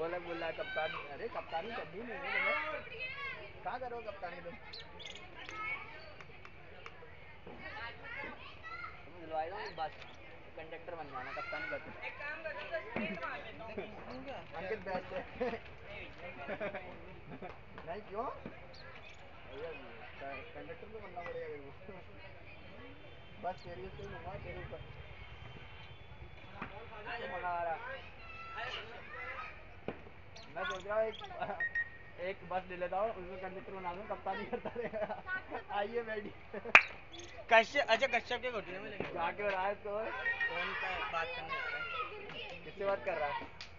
गोलक बोल रहा है कप्तानी, अरे कप्तानी करनी नहीं है तुम्हें, कहाँ करो कप्तानी तुम दिलवाई दो बस, कंडक्टर बन जाना, कप्तानी कर दो। एक काम कर दो, स्प्रिंट मार लेता हूं अंकित बेस्ट है। नहीं क्यों कंडक्टर तो बनना पड़ेगा तेरे को, बस तेरी उससे लूंगा तेरे ऊपर तो मजा आ रहा। मैं सोच रहा हूँ एक बस ले लेता हूँ, उसमें कंडक्टर बना दूँ, कप्तानी करता रहेगा। आइए बैठिए। कश्यप, अच्छा कश्यप के घोटी में क्या क्यों रहा है तो फोन पे बात करने जा रहा है। किससे बात कर रहा है?